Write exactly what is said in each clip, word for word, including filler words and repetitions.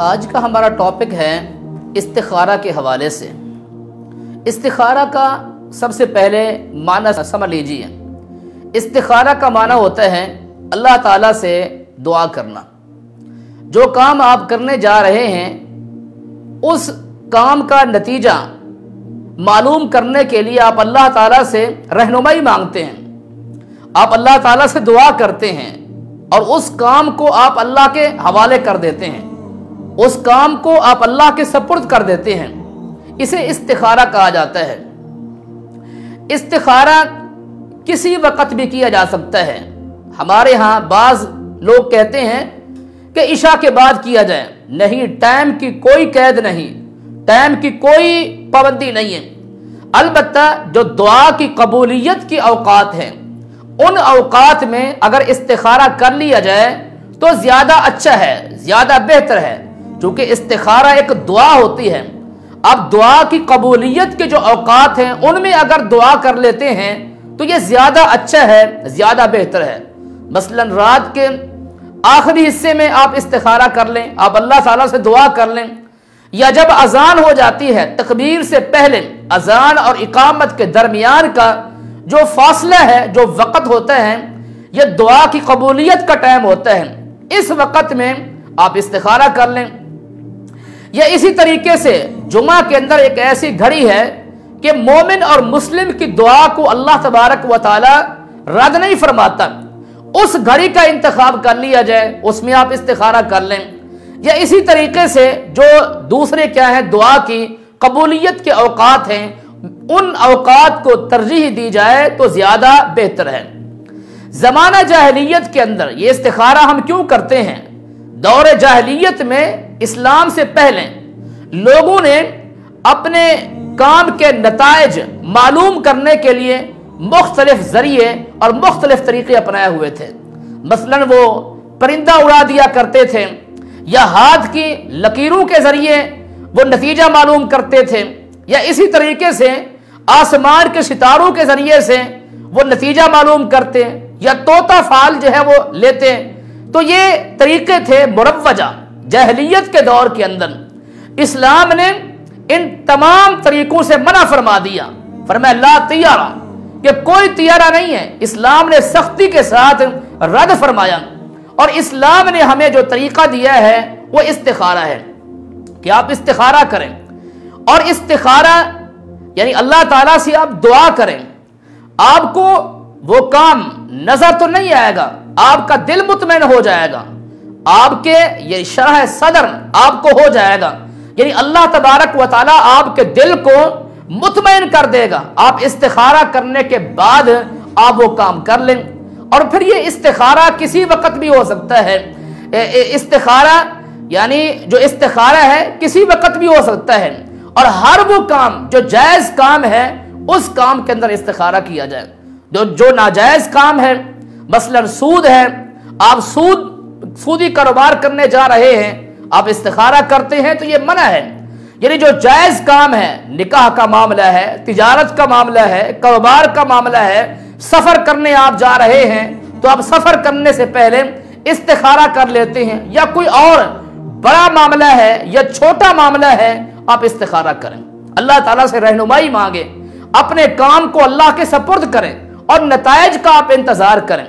آج کا ہمارا ٹاپک ہے استخارہ کے حوالے سے۔ استخارہ کا سب سے پہلے معنی سمجھ لیجیے۔ استخارہ کا معنی ہوتا ہے اللہ تعالیٰ سے دعا کرنا۔ جو کام آپ کرنے جا رہے ہیں اس کام کا نتیجہ معلوم کرنے کے لیے آپ اللہ تعالیٰ سے رہنمائی مانگتے ہیں، آپ اللہ تعالیٰ سے دعا کرتے ہیں اور اس کام کو آپ اللہ کے حوالے کر دیتے ہیں، اس کام کو آپ اللہ کے سپرد کر دیتے ہیں۔ اسے استخارہ کہا جاتا ہے۔ استخارہ کسی وقت بھی کیا جا سکتا ہے۔ ہمارے ہاں بعض لوگ کہتے ہیں کہ عشاء کے بعد کیا جائے، نہیں، ٹائم کی کوئی قید نہیں، ٹائم کی کوئی پابندی نہیں ہے۔ البتہ جو دعا کی قبولیت کی اوقات ہیں ان اوقات میں اگر استخارہ کر لیا جائے تو زیادہ اچھا ہے، زیادہ بہتر ہے، چونکہ استخارہ ایک دعا ہوتی ہے۔ اب دعا کی قبولیت کے جو اوقات ہیں ان میں اگر دعا کر لیتے ہیں تو یہ زیادہ اچھا ہے، زیادہ بہتر ہے۔ مثلا رات کے آخری حصے میں آپ استخارہ کر لیں، آپ اللہ تعالیٰ سے دعا کر لیں، یا جب اذان ہو جاتی ہے تکبیر سے پہلے اذان اور اقامت کے درمیان کا جو فاصلہ ہے، جو وقت ہوتا ہے، یہ دعا کی قبولیت کا ٹائم ہوتا ہے۔ اس وقت میں آپ استخارہ کر لیں۔ یا اسی طریقے سے جمعہ کے اندر ایک ایسی گھڑی ہے کہ مومن اور مسلم کی دعا کو اللہ تبارک و تعالی رد نہیں فرماتا، اس گھڑی کا انتخاب کر لیا جائے، اس میں آپ استخارہ کر لیں۔ یا اسی طریقے سے جو دوسرے کیا ہیں دعا کی قبولیت کے اوقات ہیں ان اوقات کو ترجیح دی جائے تو زیادہ بہتر ہے۔ زمانہ جاہلیت کے اندر یہ استخارہ ہم کیوں کرتے ہیں؟ دور جاہلیت میں اسلام سے پہلے لوگوں نے اپنے کام کے نتائج معلوم کرنے کے لیے مختلف ذریعے اور مختلف طریقے اپنائے ہوئے تھے۔ مثلا وہ پرندہ اڑا دیا کرتے تھے، یا ہاتھ کی لکیروں کے ذریعے وہ نتیجہ معلوم کرتے تھے، یا اسی طریقے سے آسمان کے ستاروں کے ذریعے سے وہ نتیجہ معلوم کرتے، یا طوطا فال جو ہے وہ لیتے۔ تو یہ طریقے تھے مروجہ جاہلیت کے دور کے اندر۔ اسلام نے ان تمام طریقوں سے منع فرما دیا، فرمایا لا طیارہ، کہ کوئی طیارہ نہیں ہے۔ اسلام نے سختی کے ساتھ رد فرمایا، اور اسلام نے ہمیں جو طریقہ دیا ہے وہ استخارہ ہے کہ آپ استخارہ کریں، اور استخارہ یعنی اللہ تعالیٰ سے آپ دعا کریں۔ آپ کو وہ کام نظر تو نہیں آئے گا، آپ کا دل مطمئن ہو جائے گا، آپ کے یہ شرح صدر آپ کو ہو جائے گا، یعنی اللہ تبارک و تعالیٰ آپ کے دل کو مطمئن کر دے گا۔ آپ استخارہ کرنے کے بعد آپ وہ کام کر لیں۔ اور پھر یہ استخارہ کسی وقت بھی ہو سکتا ہے، استخارہ یعنی جو استخارہ ہے کسی وقت بھی ہو سکتا ہے، اور ہر وہ کام جو جائز کام ہے اس کام کے اندر استخارہ کیا جائے۔ جو جو ناجائز کام ہے، مثلا سود ہے، آپ سود سودی کاروبار کرنے جا رہے ہیں، آپ استخارہ کرتے ہیں تو یہ منع ہے۔ یعنی جو جائز کام ہے، نکاح کا معاملہ ہے، تجارت کا معاملہ ہے، کاروبار کا معاملہ ہے، سفر کرنے آپ جا رہے ہیں تو آپ سفر کرنے سے پہلے استخارہ کر لیتے ہیں، یا کوئی اور بڑا معاملہ ہے یا چھوٹا معاملہ ہے آپ استخارہ کریں، اللہ تعالیٰ سے رہنمائی مانگیں، اپنے کام کو اللہ کے سپرد کریں اور نتائج کا آپ انتظار کریں۔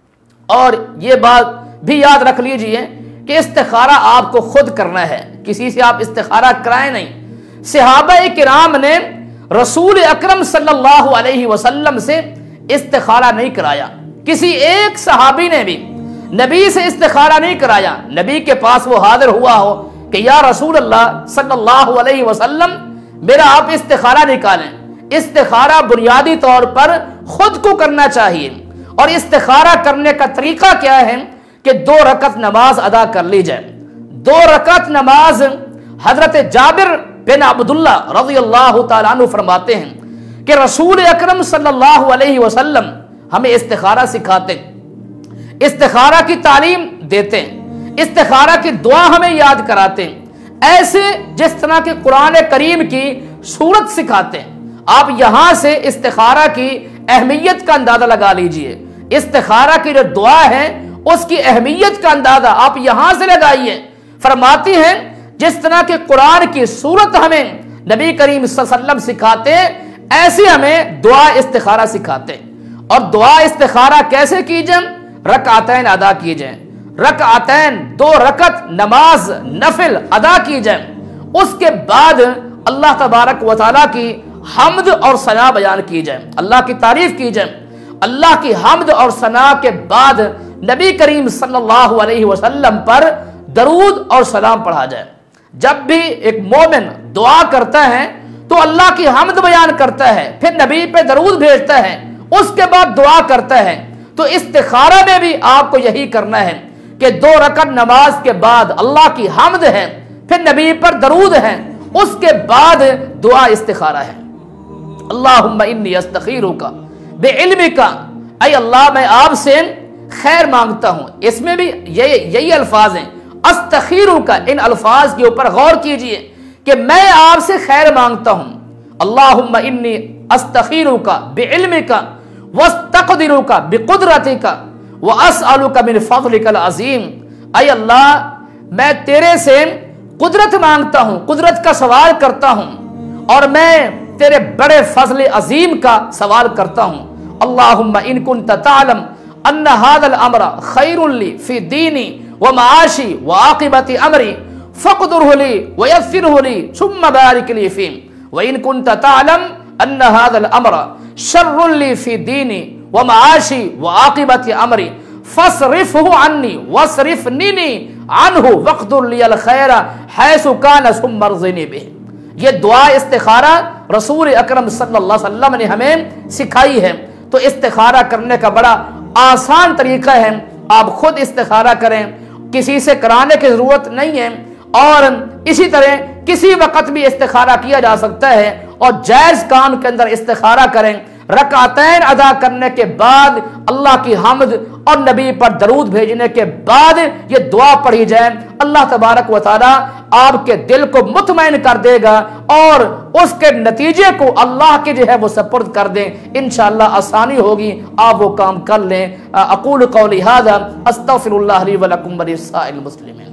اور یہ بات بھی یاد رکھ لیجئے کہ استخارہ آپ کو خود کرنا ہے، کسی سے آپ استخارہ کرائیں نہیں۔ صحابہ کرام نے رسول اکرم صلی اللہ علیہ وسلم سے استخارہ نہیں کرایا، کسی ایک صحابی نے بھی نبی سے استخارہ نہیں کرایا۔ نبی کے پاس وہ حاضر ہوا ہو کہ یا رسول اللہ صلی اللہ علیہ وسلم میرا آپ استخارہ نکالیں۔ استخارہ بنیادی طور پر خود کو کرنا چاہیے، اور استخارہ کرنے کا طریقہ کیا ہے کہ دو رکعت نماز ادا کر لی جائے۔ دو رکعت نماز حضرت جابر بن عبداللہ رضی اللہ تعالیٰ عنہ فرماتے ہیں کہ رسول اکرم صلی اللہ علیہ وسلم ہمیں استخارہ سکھاتے، استخارہ کی تعلیم دیتے، استخارہ کی دعا ہمیں یاد کراتے، ایسے جس طرح کہ قرآن کریم کی سورت سکھاتے ہیں۔ آپ یہاں سے استخارہ کی اہمیت کا اندازہ لگا لیجئے، استخارہ کی جو دعا ہے اس کی اہمیت کا اندازہ آپ یہاں سے لگائیے۔ فرماتی ہیں جس طرح کہ قرآن کی صورت ہمیں نبی کریم صلی اللہ علیہ وسلم سکھاتے ہیں، ایسے ہمیں دعا استخارہ سکھاتے ہیں۔ اور دعا استخارہ کیسے کی جائے؟ رکعتین ادا کی جائیں، رکعتین دو رکعت نماز نفل ادا کی جائیں، اس کے بعد اللہ تبارک و تعالیٰ کی حمد اور ثنا بیان کی جائے، اللہ کی تعریف کی جائے۔ اللہ کی حمد اور ثنا کے بعد نبی کریم صلی اللہ علیہ وسلم پر درود اور سلام پڑھا جائے۔ جب بھی ایک مومن دعا کرتا ہے تو اللہ کی حمد بیان کرتا ہے، پھر نبی پہ درود بھیجتا ہے، اس کے بعد دعا کرتا ہے۔ تو استخارہ میں بھی آپ کو یہی کرنا ہے کہ دو رکعت نماز کے بعد اللہ کی حمد ہے، پھر نبی پر درود ہے، اس کے بعد دعا استخارہ ہے۔ اللہم انی استخیرک بعلمک، اے اللہ میں آپ سے خیر مانگتا ہوں۔ اس میں بھی یہی یہی الفاظ ہیں، استخیرک، ان الفاظ کے اوپر غور کیجئے کہ میں آپ سے خیر مانگتا ہوں۔ اللہم انی استخیرک بعلمک واستقدرک بقدرتک واسألک من فضلک العظیم، اے اللہ میں تیرے سے قدرت مانگتا ہوں، قدرت کا سوال کرتا ہوں، اور میں تیرے بڑے فضل عظیم کا سوال کرتا ہوں۔ اللہم ان کنت تعلم ان هذا الامر خیر لی فی دینی ومعاشی وعاقبت امری فاقدره لی ویسره لی ثم بارک لی فیم، وان کنت تعلم ان هذا الامر شر لی فی دینی ومعاشی وعاقبت امری فاصرفه عنی واصرفنی عنہ واقدر لی الخیر حیث کان ثم ارضنی بہ۔ یہ دعا استخارہ رسول اکرم صلی اللہ علیہ وسلم نے ہمیں سکھائی ہے۔ تو استخارہ کرنے کا بڑا آسان طریقہ ہے، آپ خود استخارہ کریں، کسی سے کرانے کی ضرورت نہیں ہے، اور اسی طرح کسی وقت بھی استخارہ کیا جا سکتا ہے، اور جائز کام کے اندر استخارہ کریں۔ رکعتین ادا کرنے کے بعد اللہ کی حمد اور نبی پر درود بھیجنے کے بعد یہ دعا پڑھی جائے، اللہ تبارک و تعالی آپ کے دل کو مطمئن کر دے گا، اور اس کے نتیجے کو اللہ کے جو ہے وہ سپرد کر دیں، انشاءاللہ آسانی ہوگی، آپ وہ کام کر لیں۔ اقول قولی ھذا استغفر اللہ لی ولکم ولسائر المسلمین۔